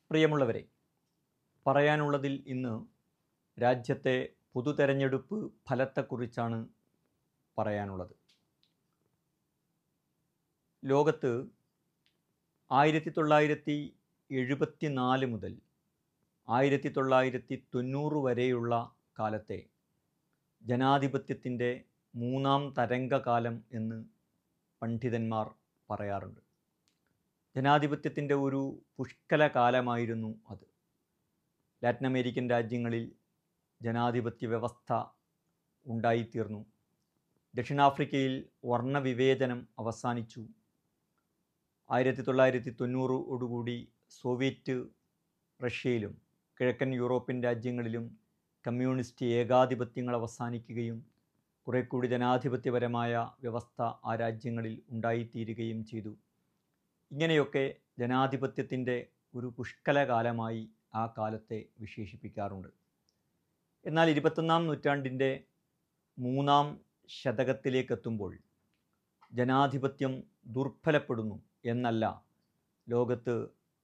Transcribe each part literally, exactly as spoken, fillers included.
പ്രിയമുള്ളവരെ, പറയാനുള്ളതിൽ ഇന്ന് രാജ്യത്തെ പൊതു തെരഞ്ഞെടുപ്പ് ഫലത്തെക്കുറിച്ചാണ് പറയാനുള്ളത്. ലോകത്ത് ആയിരത്തി തൊള്ളായിരത്തി എഴുപത്തി നാല് മുതൽ ആയിരത്തി തൊള്ളായിരത്തി തൊണ്ണൂറ് വരെയുള്ള കാലത്തെ ജനാധിപത്യത്തിൻ്റെ മൂന്നാം തരംഗകാലം എന്ന് പണ്ഡിതന്മാർ പറയാറുണ്ട്. ജനാധിപത്യത്തിൻ്റെ ഒരു പുഷ്കല കാലമായിരുന്നു അത്. ലാറ്റിൻ അമേരിക്കൻ രാജ്യങ്ങളിൽ ജനാധിപത്യ വ്യവസ്ഥ ഉണ്ടായിത്തീർന്നു. ദക്ഷിണാഫ്രിക്കയിൽ വർണ്ണവിവേചനം അവസാനിച്ചു. ആയിരത്തി തൊള്ളായിരത്തി തൊണ്ണൂറോടുകൂടി സോവിയറ്റ് റഷ്യയിലും കിഴക്കൻ യൂറോപ്യൻ രാജ്യങ്ങളിലും കമ്മ്യൂണിസ്റ്റ് ഏകാധിപത്യങ്ങൾ അവസാനിക്കുകയും കുറെ കൂടി ജനാധിപത്യപരമായ വ്യവസ്ഥ ആ രാജ്യങ്ങളിൽ ഉണ്ടായിത്തീരുകയും ചെയ്തു. ഇങ്ങനെയൊക്കെ ജനാധിപത്യത്തിൻ്റെ ഒരു പുഷ്കല കാലമായി ആ കാലത്തെ വിശേഷിപ്പിക്കാറുണ്ട്. എന്നാൽ ഇരുപത്തൊന്നാം നൂറ്റാണ്ടിൻ്റെ മൂന്നാം ശതകത്തിലേക്കെത്തുമ്പോൾ ജനാധിപത്യം ദുർബലപ്പെടുന്നു എന്നല്ല, ലോകത്ത്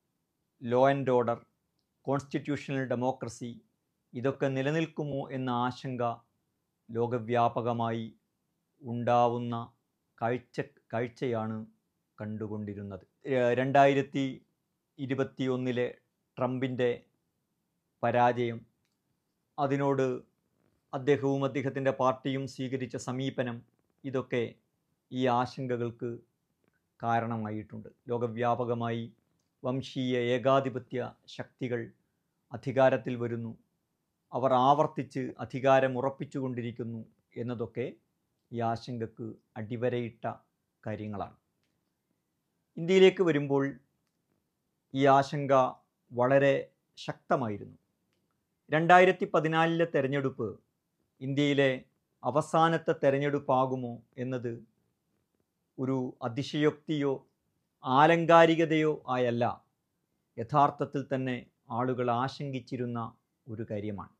law and order, constitutional democracy ഇതൊക്കെ നിലനിൽക്കുമോ എന്ന ആശങ്ക ലോകവ്യാപകമായി ഉണ്ടാവുന്ന കാഴ്ച കാഴ്ചയാണ് കണ്ടുകൊണ്ടിരുന്നത്. രണ്ടായിരത്തി ഇരുപത്തി ഒന്നിലെ ട്രംപിൻ്റെ പരാജയം, അതിനോട് അദ്ദേഹവും അദ്ദേഹത്തിൻ്റെ പാർട്ടിയും സ്വീകരിച്ച സമീപനം, ഇതൊക്കെ ഈ ആശങ്കകൾക്ക് കാരണമായിട്ടുണ്ട്. ലോകവ്യാപകമായി വംശീയ ഏകാധിപത്യ ശക്തികൾ അധികാരത്തിൽ വരുന്നു, അവർ ആവർത്തിച്ച് അധികാരം ഉറപ്പിച്ചുകൊണ്ടിരിക്കുന്നു എന്നതൊക്കെ ഈ ആശങ്കക്ക് അടിവരയിട്ട കാര്യങ്ങളാണ്. ഇന്ത്യയിലേക്ക് വരുമ്പോൾ ഈ ആശങ്ക വളരെ ശക്തമായിരുന്നു. രണ്ടായിരത്തി പതിനാലിലെ തെരഞ്ഞെടുപ്പ് ഇന്ത്യയിലെ അവസാനത്തെ തെരഞ്ഞെടുപ്പാകുമോ എന്നത് ഒരു അതിശയോക്തിയോ ആലങ്കാരികതയോ ആയല്ല, യഥാർത്ഥത്തിൽ തന്നെ ആളുകൾ ആശങ്കിച്ചിരുന്ന ഒരു കാര്യമാണ്.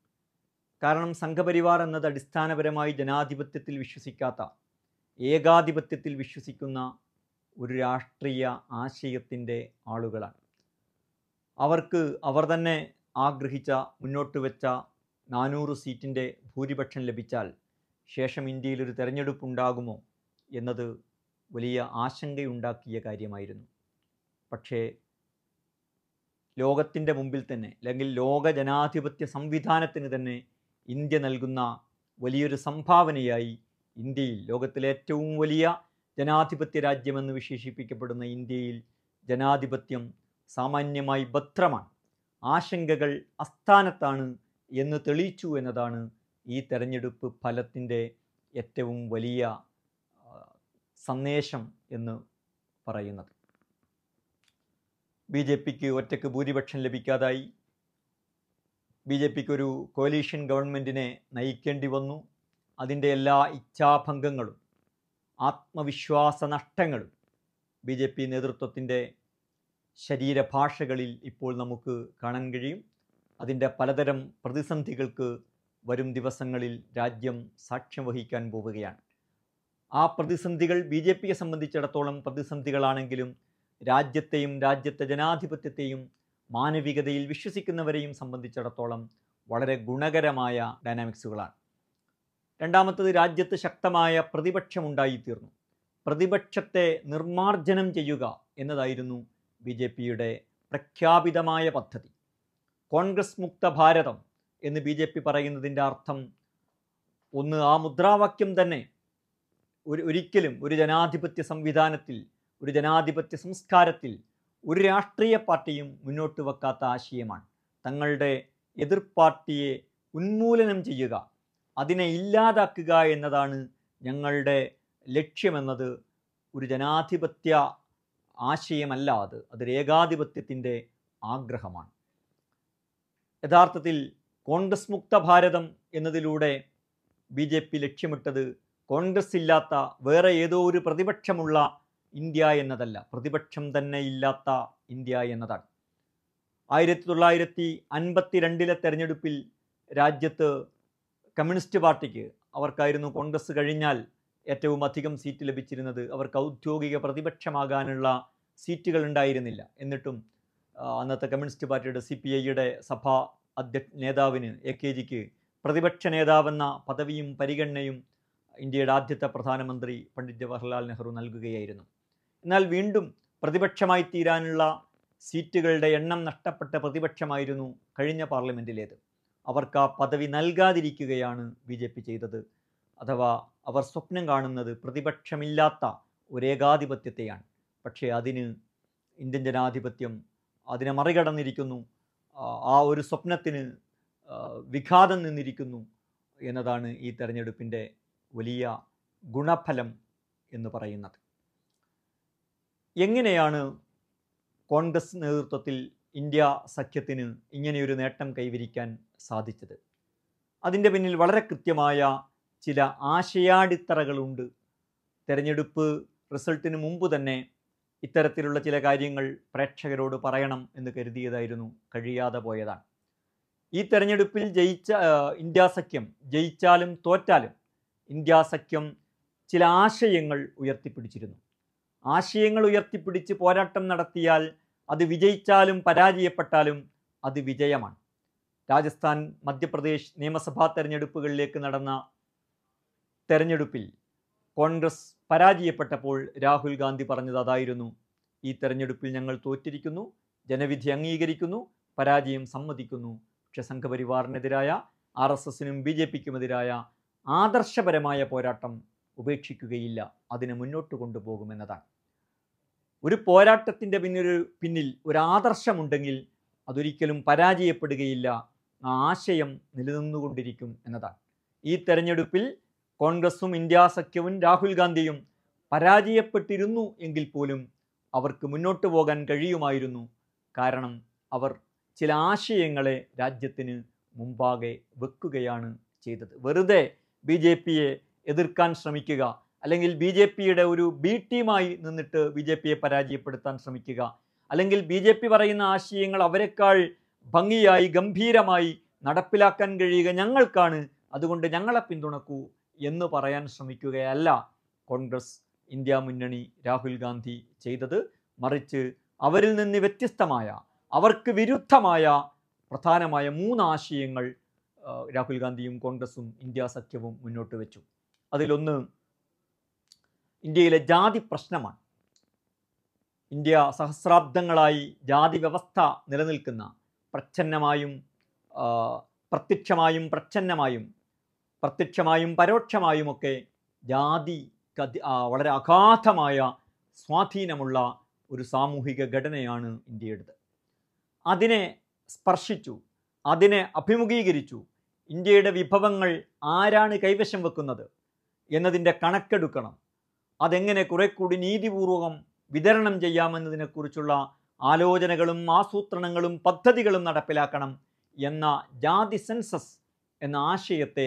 കാരണം സംഘപരിവാർ എന്നത് അടിസ്ഥാനപരമായി ജനാധിപത്യത്തിൽ വിശ്വസിക്കാത്ത, ഏകാധിപത്യത്തിൽ വിശ്വസിക്കുന്ന ഒരു രാഷ്ട്രീയ ആശയത്തിൻ്റെ ആളുകളാണ്. അവർക്ക് അവർ തന്നെ ആഗ്രഹിച്ച, മുന്നോട്ട് വെച്ച നാനൂറ് സീറ്റിൻ്റെ ഭൂരിപക്ഷം ലഭിച്ചാൽ ശേഷം ഇന്ത്യയിലൊരു തെരഞ്ഞെടുപ്പുണ്ടാകുമോ എന്നത് വലിയ ആശങ്കയുണ്ടാക്കിയ കാര്യമായിരുന്നു. പക്ഷേ ലോകത്തിൻ്റെ മുമ്പിൽ തന്നെ, അല്ലെങ്കിൽ ലോക ജനാധിപത്യ സംവിധാനത്തിന് തന്നെ ഇന്ത്യ നൽകുന്ന വലിയൊരു സംഭാവനയായി ഇന്ത്യയിൽ, ലോകത്തിലെ ഏറ്റവും വലിയ ജനാധിപത്യ രാജ്യമെന്ന് വിശേഷിപ്പിക്കപ്പെടുന്ന ഇന്ത്യയിൽ ജനാധിപത്യം സാമാന്യമായി ഭദ്രമാണ്, ആശങ്കകൾ അസ്ഥാനത്താണ് എന്ന് തെളിയിച്ചു എന്നതാണ് ഈ തെരഞ്ഞെടുപ്പ് ഫലത്തിൻ്റെ ഏറ്റവും വലിയ സന്ദേശം എന്ന് പറയുന്നത്. ബി ജെ പിക്ക് ഒറ്റയ്ക്ക് ഭൂരിപക്ഷം ലഭിക്കാതായി. ബി ജെ പിക്ക് ഒരു കോലീഷൻ ഗവൺമെൻറ്റിനെ നയിക്കേണ്ടി വന്നു. അതിൻ്റെ എല്ലാ ഇച്ഛാഭംഗങ്ങളും ആത്മവിശ്വാസ നഷ്ടങ്ങളും ബി ജെ പി നേതൃത്വത്തിൻ്റെ ശരീരഭാഷകളിൽ ഇപ്പോൾ നമുക്ക് കാണാൻ കഴിയും. അതിൻ്റെ പലതരം പ്രതിസന്ധികൾക്ക് വരും ദിവസങ്ങളിൽ രാജ്യം സാക്ഷ്യം വഹിക്കാൻ പോവുകയാണ്. ആ പ്രതിസന്ധികൾ ബി ജെ പിയെ സംബന്ധിച്ചിടത്തോളം പ്രതിസന്ധികളാണെങ്കിലും രാജ്യത്തെയും രാജ്യത്തെ ജനാധിപത്യത്തെയും മാനവികതയിൽ വിശ്വസിക്കുന്നവരെയും സംബന്ധിച്ചിടത്തോളം വളരെ ഗുണകരമായ ഡൈനാമിക്സുകളാണ്. രണ്ടാമത്തത്, രാജ്യത്ത് ശക്തമായ പ്രതിപക്ഷമുണ്ടായിത്തീർന്നു. പ്രതിപക്ഷത്തെ നിർമ്മാർജ്ജനം ചെയ്യുക എന്നതായിരുന്നു ബി ജെ പിയുടെ പ്രഖ്യാപിതമായ പദ്ധതി. കോൺഗ്രസ് മുക്ത ഭാരതം എന്ന് ബി ജെ പി പറയുന്നതിൻ്റെ അർത്ഥം, ഒന്ന്, ആ മുദ്രാവാക്യം തന്നെ ഒരു ഒരിക്കലും ഒരു ജനാധിപത്യ സംവിധാനത്തിൽ, ഒരു ജനാധിപത്യ സംസ്കാരത്തിൽ ഒരു രാഷ്ട്രീയ പാർട്ടിയും മുന്നോട്ട് വെക്കാത്ത ആശയമാണ്. തങ്ങളുടെ എതിർ പാർട്ടിയെ ഉന്മൂലനം ചെയ്യുക, അതിനെ ഇല്ലാതാക്കുക എന്നതാണ് ഞങ്ങളുടെ ലക്ഷ്യമെന്നത് ഒരു ജനാധിപത്യ ആശയമല്ല, അത് അതൊരു ഏകാധിപത്യത്തിൻ്റെ ആഗ്രഹമാണ്. യഥാർത്ഥത്തിൽ കോൺഗ്രസ് മുക്ത ഭാരതം എന്നതിലൂടെ ബി ജെ പി ലക്ഷ്യമിട്ടത് കോൺഗ്രസ് ഇല്ലാത്ത വേറെ ഏതോ ഒരു പ്രതിപക്ഷമുള്ള ഇന്ത്യ എന്നതല്ല, പ്രതിപക്ഷം തന്നെ ഇല്ലാത്ത ഇന്ത്യ എന്നതാണ്. ആയിരത്തി തൊള്ളായിരത്തി അൻപത്തി രണ്ടിലെ തെരഞ്ഞെടുപ്പിൽ രാജ്യത്ത് കമ്മ്യൂണിസ്റ്റ് പാർട്ടിക്ക്, അവർക്കായിരുന്നു കോൺഗ്രസ് കഴിഞ്ഞാൽ ഏറ്റവും അധികം സീറ്റ് ലഭിച്ചിരുന്നത്. അവർക്ക് ഔദ്യോഗിക പ്രതിപക്ഷമാകാനുള്ള സീറ്റുകൾ ഉണ്ടായിരുന്നില്ല. എന്നിട്ടും അന്നത്തെ കമ്മ്യൂണിസ്റ്റ് പാർട്ടിയുടെ സി പി ഐയുടെ സഭാ അധ്യക്ഷ നേതാവിന് എ കെ ജിക്ക് പ്രതിപക്ഷ നേതാവെന്ന പദവിയും പരിഗണനയും ഇന്ത്യയുടെ ആദ്യത്തെ പ്രധാനമന്ത്രി പണ്ഡിറ്റ് ജവഹർലാൽ നെഹ്റു നൽകുകയായിരുന്നു. എന്നാൽ വീണ്ടും പ്രതിപക്ഷമായി തീരാനുള്ള സീറ്റുകളുടെ എണ്ണം നഷ്ടപ്പെട്ട പ്രതിപക്ഷമായിരുന്നു കഴിഞ്ഞ പാർലമെൻറ്റിലേത്. അവർക്ക് ആ പദവി നൽകാതിരിക്കുകയാണ് ബി ജെ പി ചെയ്തത്. അഥവാ അവർ സ്വപ്നം കാണുന്നത് പ്രതിപക്ഷമില്ലാത്ത ഒരേകാധിപത്യത്തെയാണ്. പക്ഷേ അതിന് ഇന്ത്യൻ ജനാധിപത്യം അതിനെ മറികടന്നിരിക്കുന്നു. ആ ഒരു സ്വപ്നത്തിന് വിഘാതം നിന്നിരിക്കുന്നു എന്നതാണ് ഈ തെരഞ്ഞെടുപ്പിൻ്റെ വലിയ ഗുണഫലം എന്ന് പറയുന്നത്. എങ്ങനെയാണ് കോൺഗ്രസ് നേതൃത്വത്തിൽ ഇന്ത്യ സഖ്യത്തിന് ഇങ്ങനെയൊരു നേട്ടം കൈവരിക്കാൻ സാധിച്ചത്? അതിൻ്റെ പിന്നിൽ വളരെ കൃത്യമായ ചില ആശയാടിത്തറകളുണ്ട്. തെരഞ്ഞെടുപ്പ് റിസൾട്ടിന് മുമ്പ് തന്നെ ഇത്തരത്തിലുള്ള ചില കാര്യങ്ങൾ പ്രേക്ഷകരോട് പറയണം എന്ന് കരുതിയതായിരുന്നു, കഴിയാതെ പോയതാണ്. ഈ തെരഞ്ഞെടുപ്പിൽ ജയിച്ച ഇന്ത്യ സഖ്യം ജയിച്ചാലും തോറ്റാലും ഇന്ത്യ സഖ്യം ചില ആശയങ്ങൾ ഉയർത്തിപ്പിടിച്ചിരുന്നു. ആശയങ്ങൾ ഉയർത്തിപ്പിടിച്ച് പോരാട്ടം നടത്തിയാൽ അത് വിജയിച്ചാലും പരാജയപ്പെട്ടാലും അത് വിജയമാണ്. രാജസ്ഥാൻ, മധ്യപ്രദേശ് നിയമസഭാ തെരഞ്ഞെടുപ്പുകളിലേക്ക് നടന്ന തെരഞ്ഞെടുപ്പിൽ കോൺഗ്രസ് പരാജയപ്പെട്ടപ്പോൾ രാഹുൽ ഗാന്ധി പറഞ്ഞത് അതായിരുന്നു: ഈ തെരഞ്ഞെടുപ്പിൽ ഞങ്ങൾ തോറ്റിരിക്കുന്നു, ജനവിധി അംഗീകരിക്കുന്നു, പരാജയം സമ്മതിക്കുന്നു. പക്ഷെ സംഘപരിവാറിനെതിരായ, ആർ എസ് എസിനും ബി ജെ പിക്കുമെതിരായ ആദർശപരമായ പോരാട്ടം ഉപേക്ഷിക്കുകയില്ല, അതിനെ മുന്നോട്ട് കൊണ്ടുപോകുമെന്നതാണ്. ഒരു പോരാട്ടത്തിൻ്റെ പിന്നിൽ പിന്നിൽ ഒരു ആദർശമുണ്ടെങ്കിൽ അതൊരിക്കലും പരാജയപ്പെടുകയില്ല, ആ ആശയം നിലനിന്നുകൊണ്ടിരിക്കും എന്നതാണ്. ഈ തെരഞ്ഞെടുപ്പിൽ കോൺഗ്രസും ഇന്ത്യ സഖ്യവും രാഹുൽ ഗാന്ധിയും പരാജയപ്പെട്ടിരുന്നു എങ്കിൽ പോലും അവർക്ക് മുന്നോട്ട് പോകാൻ കഴിയുമായിരുന്നു. കാരണം അവർ ചില ആശയങ്ങളെ രാജ്യത്തിന് മുമ്പാകെ വെക്കുകയാണ് ചെയ്തത്. വെറുതെ ബി ജെ പിയെ എതിർക്കാൻ ശ്രമിക്കുക, അല്ലെങ്കിൽ ബി ജെ പിയുടെ ഒരു ബി ടീമായി നിന്നിട്ട് ബി ജെ പിയെ പരാജയപ്പെടുത്താൻ ശ്രമിക്കുക, അല്ലെങ്കിൽ ബി ജെ പി പറയുന്ന ആശയങ്ങൾ അവരെക്കാൾ ഭംഗിയായി ഗംഭീരമായി നടപ്പിലാക്കാൻ കഴിയുക ഞങ്ങൾക്കാണ്, അതുകൊണ്ട് ഞങ്ങളെ പിന്തുണക്കൂ എന്ന് പറയാൻ ശ്രമിക്കുകയല്ല കോൺഗ്രസ്, ഇന്ത്യ മുന്നണി, രാഹുൽ ഗാന്ധി ചെയ്തത്. മറിച്ച് അവരിൽ നിന്ന് വ്യത്യസ്തമായ, അവർക്ക് വിരുദ്ധമായ പ്രധാനമായ മൂന്ന് ആശയങ്ങൾ രാഹുൽ ഗാന്ധിയും കോൺഗ്രസും ഇന്ത്യ സഖ്യവും മുന്നോട്ട് വെച്ചു. അതിലൊന്ന് ഇന്ത്യയിലെ ജാതി പ്രശ്നമാണ്. ഇന്ത്യ സഹസ്രാബ്ദങ്ങളായി ജാതി വ്യവസ്ഥ നിലനിൽക്കുന്ന, പ്രച്ഛന്നമായും പ്രത്യക്ഷമായും പ്രച്ഛന്നമായും പ്രത്യക്ഷമായും പരോക്ഷമായുമൊക്കെ ജാതി വളരെ അഗാധമായ സ്വാധീനമുള്ള ഒരു സാമൂഹിക ഘടനയാണ് ഇന്ത്യയുടേത്. അതിനെ സ്പർശിച്ചു, അതിനെ അഭിമുഖീകരിച്ചു. ഇന്ത്യയുടെ വിഭവങ്ങൾ ആരാണ് കൈവശം വെക്കുന്നത് എന്നതിൻ്റെ കണക്കെടുക്കണം. അതെങ്ങനെ കുറെ കൂടി നീതിപൂർവകം വിതരണം ചെയ്യാമെന്നതിനെക്കുറിച്ചുള്ള ആലോചനകളും ആസൂത്രണങ്ങളും പദ്ധതികളും നടപ്പിലാക്കണം എന്ന ജാതി സെൻസസ് എന്ന ആശയത്തെ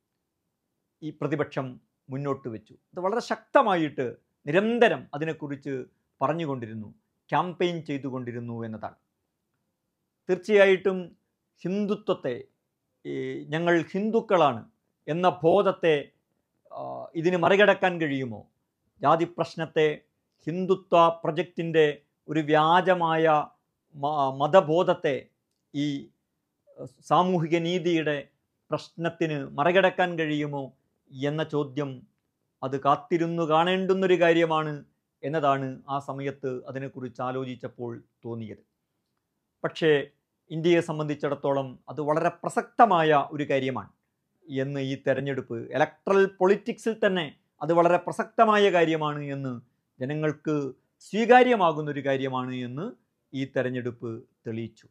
ഈ പ്രതിപക്ഷം മുന്നോട്ട് വെച്ചു. അത് വളരെ ശക്തമായിട്ട് നിരന്തരം അതിനെക്കുറിച്ച് പറഞ്ഞുകൊണ്ടിരുന്നു, ക്യാമ്പയിൻ ചെയ്തുകൊണ്ടിരുന്നു എന്നതാണ്. തീർച്ചയായിട്ടും ഹിന്ദുത്വത്തെ, ഞങ്ങൾ ഹിന്ദുക്കളാണ് എന്ന ബോധത്തെ ഇതിന് മറികടക്കാൻ കഴിയുമോ? ജാതി പ്രശ്നത്തെ ഹിന്ദുത്വ പ്രൊജക്റ്റിൻ്റെ ഒരു വ്യാജമായ മതബോധത്തെ ഈ സാമൂഹിക നീതിയുടെ പ്രശ്നത്തിന് മറികടക്കാൻ കഴിയുമോ എന്ന ചോദ്യം അത് കാത്തിരുന്നു കാണേണ്ടുന്നൊരു കാര്യമാണ് എന്നതാണ് ആ സമയത്ത് അതിനെക്കുറിച്ച് ആലോചിച്ചപ്പോൾ തോന്നിയത്. പക്ഷേ ഇന്ത്യയെ സംബന്ധിച്ചിടത്തോളം അത് വളരെ പ്രസക്തമായ ഒരു കാര്യമാണ് എന്ന് ഈ തെരഞ്ഞെടുപ്പ്, ഇലക്ട്രൽ പൊളിറ്റിക്സിൽ തന്നെ അത് വളരെ പ്രസക്തമായ കാര്യമാണ് എന്ന്, ജനങ്ങൾക്ക് സ്വീകാര്യമാകുന്നൊരു കാര്യമാണ് എന്ന് ഈ തെരഞ്ഞെടുപ്പ് തെളിയിച്ചു.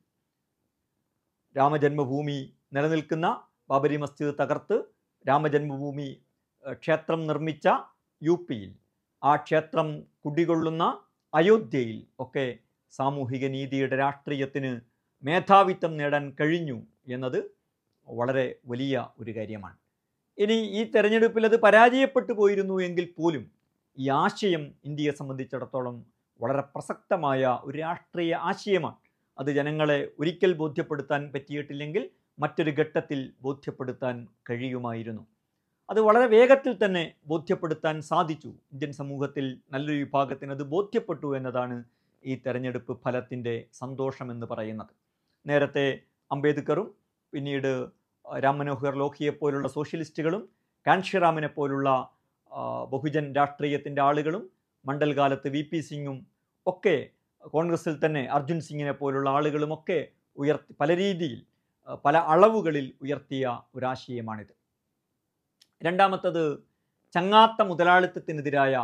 രാമജന്മഭൂമി നിലനിൽക്കുന്ന ബാബരി മസ്ജിദ് തകർത്ത് രാമജന്മഭൂമി ക്ഷേത്രം നിർമ്മിച്ച യു പിയിൽ, ആ ക്ഷേത്രം കുടികൊള്ളുന്ന അയോധ്യയിൽ ഒക്കെ സാമൂഹിക നീതിയുടെ രാഷ്ട്രീയത്തിന് മേധാവിത്വം നേടാൻ കഴിഞ്ഞു എന്നത് വളരെ വലിയ ഒരു കാര്യമാണ്. ഇനി ഈ തെരഞ്ഞെടുപ്പിൽ അത് പരാജയപ്പെട്ടു പോയിരുന്നു എങ്കിൽ പോലും ഈ ആശയം ഇന്ത്യയെ സംബന്ധിച്ചിടത്തോളം വളരെ പ്രസക്തമായ ഒരു രാഷ്ട്രീയ ആശയമാണ്. അത് ജനങ്ങളെ ഒരിക്കൽ ബോധ്യപ്പെടുത്താൻ പറ്റിയിട്ടില്ലെങ്കിൽ മറ്റൊരു ഘട്ടത്തിൽ ബോധ്യപ്പെടുത്താൻ കഴിയുമായിരുന്നു. അത് വളരെ വേഗത്തിൽ തന്നെ ബോധ്യപ്പെടുത്താൻ സാധിച്ചു. ഇന്ത്യൻ സമൂഹത്തിൽ നല്ലൊരു വിഭാഗത്തിന് അത് ബോധ്യപ്പെട്ടു എന്നതാണ് ഈ തെരഞ്ഞെടുപ്പ് ഫലത്തിൻ്റെ സന്തോഷമെന്ന് പറയുന്നത്. നേരത്തെ അംബേദ്കറും പിന്നീട് രാം മനോഹർ ലോഹിയെപ്പോലുള്ള സോഷ്യലിസ്റ്റുകളും കാൻഷിറാമിനെ പോലുള്ള ബഹുജൻ രാഷ്ട്രീയത്തിൻ്റെ ആളുകളും മണ്ഡൽകാലത്ത് വി പി സിംഗും ഒക്കെ കോൺഗ്രസിൽ തന്നെ അർജുൻ സിംഗിനെ പോലുള്ള ആളുകളുമൊക്കെ ഉയർത്തി പല രീതിയിൽ പല അളവുകളിൽ ഉയർത്തിയ ഒരാശയമാണിത്. രണ്ടാമത്തത് ചങ്ങാത്ത മുതലാളിത്തത്തിനെതിരായ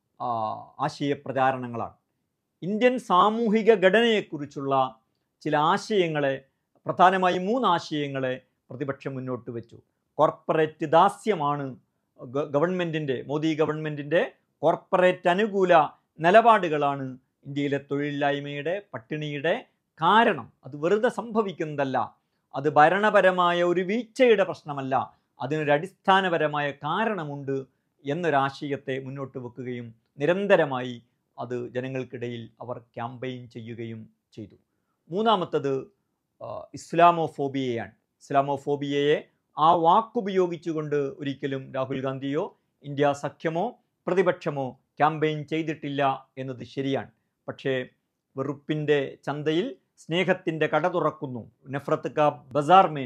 ആശയ പ്രചാരണങ്ങളാണ്. ഇന്ത്യൻ സാമൂഹിക ഘടനയെക്കുറിച്ചുള്ള ചില ആശയങ്ങളെ, പ്രധാനമായും മൂന്ന് ആശയങ്ങളെ പ്രതിപക്ഷം മുന്നോട്ട് വെച്ചു. കോർപ്പറേറ്റ് ദാസ്യമാണ് ഗവൺമെൻറ്റിൻ്റെ, മോദി ഗവൺമെൻറ്റിൻ്റെ കോർപ്പറേറ്റ് അനുകൂല നിലപാടുകളാണ് ഇന്ത്യയിലെ തൊഴിലില്ലായ്മയുടെ, പട്ടിണിയുടെ കാരണം. അത് വെറുതെ സംഭവിക്കുന്നതല്ല, അത് ഭരണപരമായ ഒരു വീഴ്ചയുടെ പ്രശ്നമല്ല, അതിനൊരു അടിസ്ഥാനപരമായ കാരണമുണ്ട് എന്നൊരാശയത്തെ മുന്നോട്ട് വെക്കുകയും നിരന്തരമായി അത് ജനങ്ങൾക്കിടയിൽ അവർ ക്യാമ്പയിൻ ചെയ്യുകയും ചെയ്തു. മൂന്നാമത്തത് ഇസ്ലാമോഫോബിയയാണ്. ഇസ്ലാമോഫോബിയയെ ആ വാക്കുപയോഗിച്ചുകൊണ്ട് ഒരിക്കലും രാഹുൽ ഗാന്ധിയോ ഇന്ത്യ സഖ്യമോ പ്രതിപക്ഷമോ ക്യാമ്പയിൻ ചെയ്തിട്ടില്ല എന്നത് ശരിയാണ്. പക്ഷേ വെറുപ്പിൻ്റെ ചന്തയിൽ സ്നേഹത്തിൻ്റെ കട തുറക്കുന്നു, നഫ്രത്ത് കാ ബസാർ മേ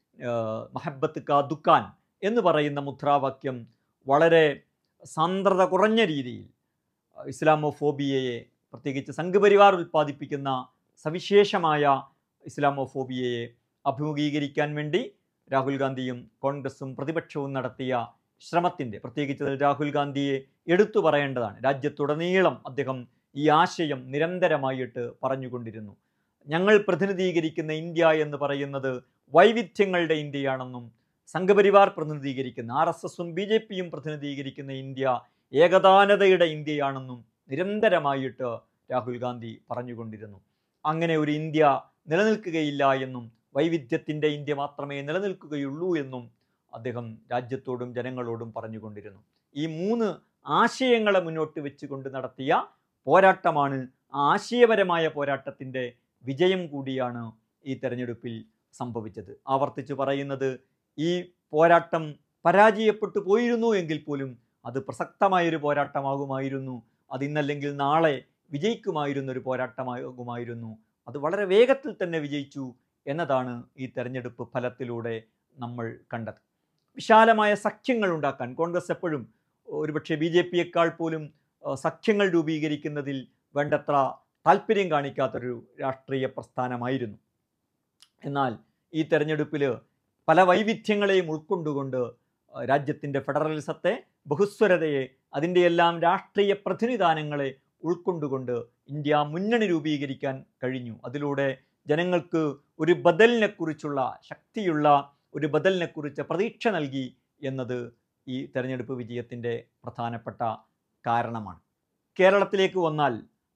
മഹബത്ത് കാ ദുക്കാൻ എന്ന് പറയുന്ന മുദ്രാവാക്യം വളരെ സാന്ദ്രത കുറഞ്ഞ രീതിയിൽ ഇസ്ലാമോഫോബിയയെ, പ്രത്യേകിച്ച് സംഘപരിവാർ ഉൽപ്പാദിപ്പിക്കുന്ന സവിശേഷമായ ഇസ്ലാമോഫോബിയയെ അഭിമുഖീകരിക്കാൻ വേണ്ടി രാഹുൽ ഗാന്ധിയും കോൺഗ്രസും പ്രതിപക്ഷവും നടത്തിയ ശ്രമത്തിൻ്റെ, പ്രത്യേകിച്ച് രാഹുൽ ഗാന്ധിയെ എടുത്തു പറയേണ്ടതാണ്. രാജ്യത്തുടനീളം അദ്ദേഹം ഈ ആശയം നിരന്തരമായിട്ട് പറഞ്ഞുകൊണ്ടിരുന്നു. ഞങ്ങൾ പ്രതിനിധീകരിക്കുന്ന ഇന്ത്യ എന്ന് പറയുന്നത് വൈവിധ്യങ്ങളുടെ ഇന്ത്യയാണെന്നും സംഘപരിവാർ പ്രതിനിധീകരിക്കുന്ന ആർ എസ് എസും ബി ജെ പിയും പ്രതിനിധീകരിക്കുന്ന ഇന്ത്യ ഏകതാനതയുടെ ഇന്ത്യയാണെന്നും നിരന്തരമായിട്ട് രാഹുൽ ഗാന്ധി പറഞ്ഞുകൊണ്ടിരുന്നു. അങ്ങനെ ഒരു ഇന്ത്യ നിലനിൽക്കുകയില്ല എന്നും വൈവിധ്യത്തിൻ്റെ ഇന്ത്യ മാത്രമേ നിലനിൽക്കുകയുള്ളൂ എന്നും അദ്ദേഹം രാജ്യത്തോടും ജനങ്ങളോടും പറഞ്ഞുകൊണ്ടിരുന്നു. ഈ മൂന്ന് ആശയങ്ങളെ മുന്നോട്ട് വെച്ചുകൊണ്ട് നടത്തിയ പോരാട്ടമാണ്, ആ ആശയപരമായ പോരാട്ടത്തിൻ്റെ വിജയം കൂടിയാണ് ഈ തെരഞ്ഞെടുപ്പിൽ സംഭവിച്ചത്. ആവർത്തിച്ച് പറയുന്നത്, ഈ പോരാട്ടം പരാജയപ്പെട്ടു പോയിരുന്നു എങ്കിൽ പോലും അത് പ്രസക്തമായൊരു പോരാട്ടമാകുമായിരുന്നു, അത് ഇന്നല്ലെങ്കിൽ നാളെ വിജയിക്കുമായിരുന്നൊരു പോരാട്ടമാകുമായിരുന്നു. അത് വളരെ വേഗത്തിൽ തന്നെ വിജയിച്ചു എന്നതാണ് ഈ തെരഞ്ഞെടുപ്പ് ഫലത്തിലൂടെ നമ്മൾ കണ്ടത്. വിശാലമായ സഖ്യങ്ങൾ ഉണ്ടാക്കാൻ കോൺഗ്രസ് എപ്പോഴും ഒരുപക്ഷെ ബി ജെ പിയേക്കാൾ പോലും സഖ്യങ്ങൾ രൂപീകരിക്കുന്നതിൽ വേണ്ടത്ര താല്പര്യം കാണിക്കാത്തൊരു രാഷ്ട്രീയ പ്രസ്ഥാനമായിരുന്നു. എന്നാൽ ഈ തെരഞ്ഞെടുപ്പിൽ പല വൈവിധ്യങ്ങളെയും ഉൾക്കൊണ്ടുകൊണ്ട് രാജ്യത്തിൻ്റെ ഫെഡറലിസത്തെ, ബഹുസ്വരതയെ, അതിൻ്റെ എല്ലാം രാഷ്ട്രീയ പ്രതിനിധാനങ്ങളെ ഉൾക്കൊണ്ടുകൊണ്ട് ഇന്ത്യ മുന്നണി രൂപീകരിക്കാൻ കഴിഞ്ഞു. അതിലൂടെ ജനങ്ങൾക്ക് ഒരു ബദലിനെക്കുറിച്ചുള്ള, ശക്തിയുള്ള ഒരു ബദലിനെക്കുറിച്ച് പ്രതീക്ഷ നൽകി എന്നത് ഈ തെരഞ്ഞെടുപ്പ് വിജയത്തിൻ്റെ പ്രധാനപ്പെട്ട കാരണമാണ്. കേരളത്തിലേക്ക് വന്നാൽ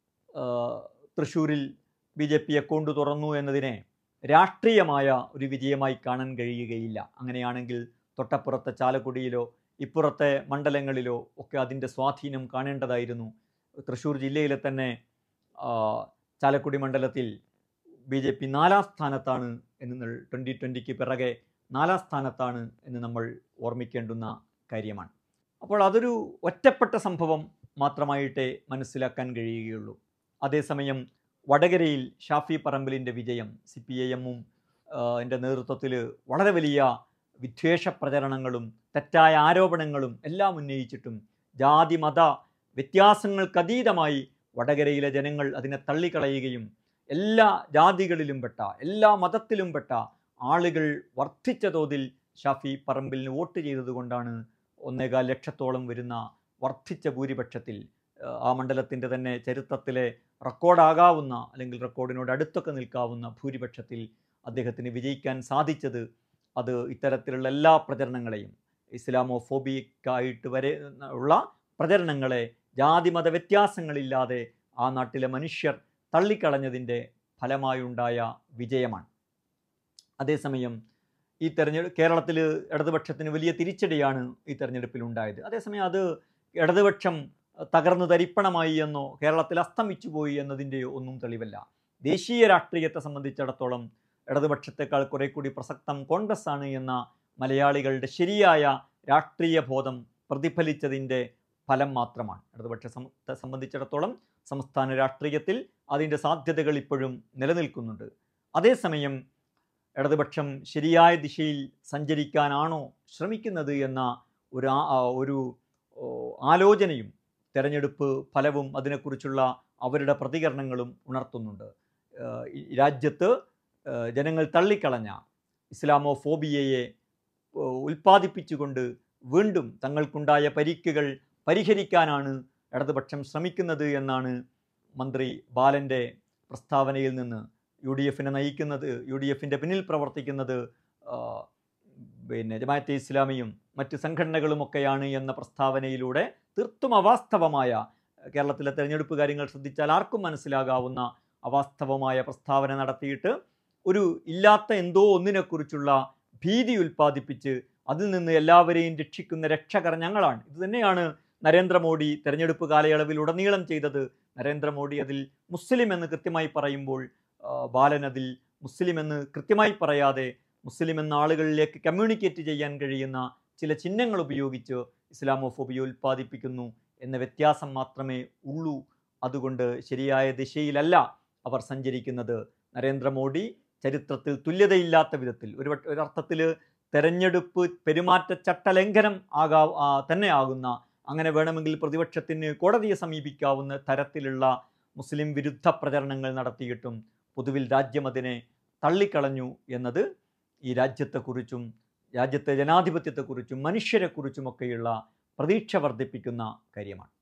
തൃശ്ശൂരിൽ ബി ജെ പി അക്കൗണ്ട് തുറന്നു എന്നതിനെ രാഷ്ട്രീയമായ ഒരു വിജയമായി കാണാൻ കഴിയുകയില്ല. അങ്ങനെയാണെങ്കിൽ തൊട്ടപ്പുറത്തെ ചാലക്കുടിയിലോ ഇപ്പുറത്തെ മണ്ഡലങ്ങളിലോ ഒക്കെ അതിൻ്റെ സ്വാധീനം കാണേണ്ടതായിരുന്നു. തൃശ്ശൂർ ജില്ലയിലെ തന്നെ ചാലക്കുടി മണ്ഡലത്തിൽ ബി ജെ പി നാലാം സ്ഥാനത്താണ് എന്ന്, ട്വൻ്റി ട്വൻ്റിക്ക് പിറകെ നാലാം സ്ഥാനത്താണ് എന്ന് നമ്മൾ ഓർമ്മിക്കേണ്ടുന്ന കാര്യമാണ്. അപ്പോൾ അതൊരു ഒറ്റപ്പെട്ട സംഭവം മാത്രമായിട്ടേ മനസ്സിലാക്കാൻ കഴിയുകയുള്ളൂ. അതേസമയം വടകരയിൽ ഷാഫി പറമ്പിലിൻ്റെ വിജയം, സി പി ഐ എമ്മും എൻ്റെ നേതൃത്വത്തിൽ വളരെ വലിയ വിദ്വേഷ പ്രചരണങ്ങളും തെറ്റായ ആരോപണങ്ങളും എല്ലാം ഉന്നയിച്ചിട്ടും ജാതി മത വ്യത്യാസങ്ങൾക്കതീതമായി വടകരയിലെ ജനങ്ങൾ അതിനെ തള്ളിക്കളയുകയും എല്ലാ ജാതികളിലും പെട്ട, എല്ലാ മതത്തിലും പെട്ട ആളുകൾ വർദ്ധിച്ച തോതിൽ ഷാഫി പറമ്പിലിന് വോട്ട് ചെയ്തതുകൊണ്ടാണ് ഒന്നേകാൽ ലക്ഷത്തോളം വരുന്ന വർദ്ധിച്ച ഭൂരിപക്ഷത്തിൽ, ആ മണ്ഡലത്തിൻ്റെ തന്നെ ചരിത്രത്തിലെ റെക്കോർഡാകാവുന്ന അല്ലെങ്കിൽ റെക്കോർഡിനോട് അടുത്തൊക്കെ നിൽക്കാവുന്ന ഭൂരിപക്ഷത്തിൽ അദ്ദേഹത്തിന് വിജയിക്കാൻ സാധിച്ചത്. അത് ഇത്തരത്തിലുള്ള എല്ലാ പ്രചരണങ്ങളെയും, ഇസ്ലാമോഫോബിക്കായിട്ട് വരെ ഉള്ള പ്രചരണങ്ങളെ ജാതിമത വ്യത്യാസങ്ങളില്ലാതെ ആ നാട്ടിലെ മനുഷ്യർ തള്ളിക്കളഞ്ഞതിൻ്റെ ഫലമായുണ്ടായ വിജയമാണ്. അതേസമയം ഈ തെരഞ്ഞെടുപ്പ് കേരളത്തിൽ ഇടതുപക്ഷത്തിന് വലിയ തിരിച്ചടിയാണ് ഈ തെരഞ്ഞെടുപ്പിലുണ്ടായത്. അതേസമയം അത് ഇടതുപക്ഷം തകർന്നു തരിപ്പണമായി എന്നോ കേരളത്തിൽ അസ്തമിച്ചു പോയി എന്നതിൻ്റെ ഒന്നും തെളിവല്ല. ദേശീയ രാഷ്ട്രീയത്തെ സംബന്ധിച്ചിടത്തോളം ഇടതുപക്ഷത്തെക്കാൾ കുറെ കൂടി പ്രസക്തം കോൺഗ്രസ് ആണ് എന്ന മലയാളികളുടെ ശരിയായ രാഷ്ട്രീയ ബോധം പ്രതിഫലിച്ചതിൻ്റെ ഫലം മാത്രമാണ്. ഇടതുപക്ഷത്തെ സംബന്ധിച്ചിടത്തോളം സംസ്ഥാന രാഷ്ട്രീയത്തിൽ അതിൻ്റെ സാധ്യതകൾ ഇപ്പോഴും നിലനിൽക്കുന്നുണ്ട്. അതേസമയം ഇടതുപക്ഷം ശരിയായ ദിശയിൽ സഞ്ചരിക്കാനാണോ ശ്രമിക്കുന്നത് എന്ന ഒരു ഒരു ആലോചനയും തെരഞ്ഞെടുപ്പ് ഫലവും അതിനെക്കുറിച്ചുള്ള അവരുടെ പ്രതികരണങ്ങളും ഉണർത്തുന്നുണ്ട്. രാജ്യത്ത് ജനങ്ങൾ തള്ളിക്കളഞ്ഞ ഇസ്ലാമോ ഫോബിയയെ ഉൽപ്പാദിപ്പിച്ചുകൊണ്ട് വീണ്ടും തങ്ങൾക്കുണ്ടായ പരിക്കുകൾ പരിഹരിക്കാനാണ് ഇടതുപക്ഷം ശ്രമിക്കുന്നത് എന്നാണ് മന്ത്രി ബാലൻ്റെ പ്രസ്താവനയിൽ നിന്ന് യു ഡി എഫിനെ നയിക്കുന്നത്, യു ഡി എഫിൻ്റെ പിന്നിൽ പ്രവർത്തിക്കുന്നത് പിന്നെ ജമാഅത്തെ ഇസ്ലാമിയും മറ്റ് സംഘടനകളുമൊക്കെയാണ് എന്ന പ്രസ്താവനയിലൂടെ തീർത്തും അവാസ്തവമായ, കേരളത്തിലെ തെരഞ്ഞെടുപ്പ് കാര്യങ്ങൾ ശ്രദ്ധിച്ചാൽ ആർക്കും മനസ്സിലാകാവുന്ന അവാസ്തവമായ പ്രസ്താവന നടത്തിയിട്ട് ഒരു ഇല്ലാത്ത എന്തോ ഒന്നിനെക്കുറിച്ചുള്ള ഭീതി ഉൽപ്പാദിപ്പിച്ച് അതിൽ നിന്ന് എല്ലാവരെയും രക്ഷിക്കുന്ന രക്ഷകർ ഞങ്ങളാണ്. ഇത് തന്നെയാണ് നരേന്ദ്രമോദി തെരഞ്ഞെടുപ്പ് കാലയളവിൽ ഉടനീളം ചെയ്തത്. നരേന്ദ്രമോദി അതിൽ മുസ്ലിം എന്ന് കൃത്യമായി പറയുമ്പോൾ ബാലൻ അതിൽ മുസ്ലിം എന്ന് കൃത്യമായി പറയാതെ മുസ്ലിം എന്ന ആളുകളിലേക്ക് കമ്മ്യൂണിക്കേറ്റ് ചെയ്യാൻ കഴിയുന്ന ചില ചിഹ്നങ്ങൾ ഉപയോഗിച്ച് ഇസ്ലാമോഫോബിയ ഉൽപ്പാദിപ്പിക്കുന്നു എന്ന വ്യത്യാസം മാത്രമേ ഉള്ളൂ. അതുകൊണ്ട് ശരിയായ ദിശയിലല്ല അവർ സഞ്ചരിക്കുന്നത്. നരേന്ദ്രമോദി ചരിത്രത്തിൽ തുല്യതയില്ലാത്ത വിധത്തിൽ ഒരു ഒരർത്ഥത്തിൽ തെരഞ്ഞെടുപ്പ് പെരുമാറ്റച്ചട്ട ലംഘനം ആകാ തന്നെ ആകുന്ന, അങ്ങനെ വേണമെങ്കിൽ പ്രതിപക്ഷത്തിന് കോടതിയെ സമീപിക്കാവുന്ന തരത്തിലുള്ള മുസ്ലിം വിരുദ്ധ പ്രചരണങ്ങൾ നടത്തിയിട്ടും പൊതുവിൽ രാജ്യം അതിനെ തള്ളിക്കളഞ്ഞു എന്നത് ഈ രാജ്യത്തെക്കുറിച്ചും രാജ്യത്തെ ജനാധിപത്യത്തെക്കുറിച്ചും മനുഷ്യരെക്കുറിച്ചുമൊക്കെയുള്ള പ്രതീക്ഷ വർദ്ധിപ്പിക്കുന്ന കാര്യമാണ്.